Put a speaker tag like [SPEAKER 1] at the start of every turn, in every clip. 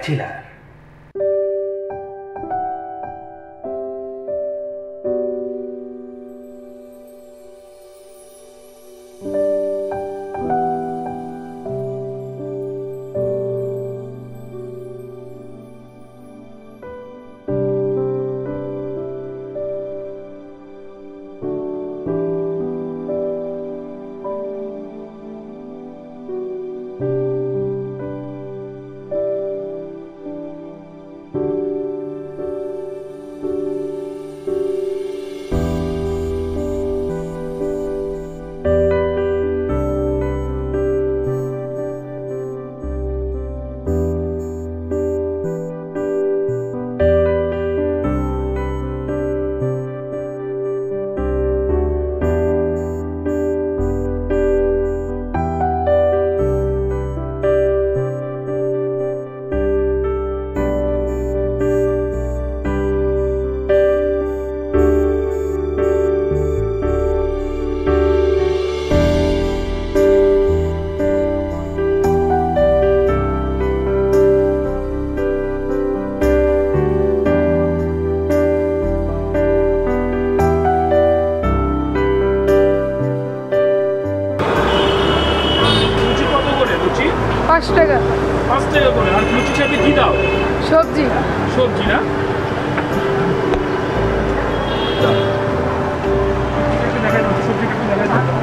[SPEAKER 1] Bachelor.
[SPEAKER 2] পাঁচ টাকা।
[SPEAKER 3] 5 টাকা করে। আর লুচির সাথে কি দাও?
[SPEAKER 2] সবজি।
[SPEAKER 3] সবজি না? দেখাই দাও, সবজিটা একটু দেখাই দাও।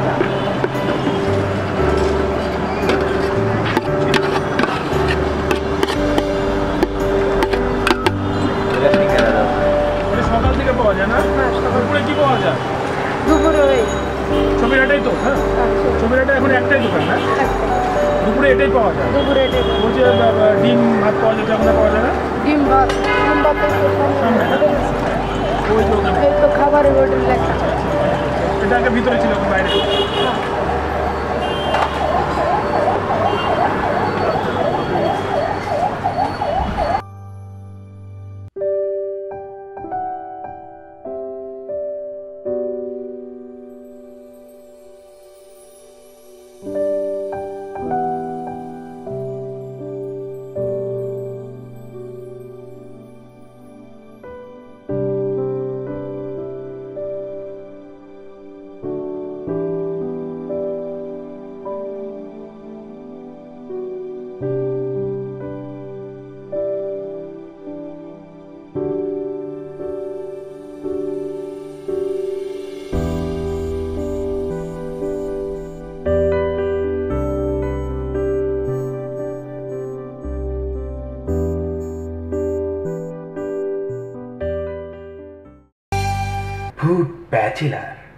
[SPEAKER 3] সকাল থেকে পাওয়া যায় না? দুপুরে কি পাওয়া যায়?
[SPEAKER 2] দুপুরে ওই
[SPEAKER 3] ছবির এটাই তো? হ্যাঁ, ছবির এটা এখন একটাই দোকান না? দুপুরে এটাই পাওয়া যায়।
[SPEAKER 2] দুপুরে এটাই
[SPEAKER 3] বলছে ডিম ভাত পাওয়া যায়, তেমন পাওয়া যায় না?
[SPEAKER 2] ডিম ভাত
[SPEAKER 3] সামনে না? ওই যে ওখানে।
[SPEAKER 2] এই তো খাবারের হোটেল লেখা।
[SPEAKER 3] এটা আগে ভিতরে ছিল, এখন বাইরে।
[SPEAKER 1] Food bachelor.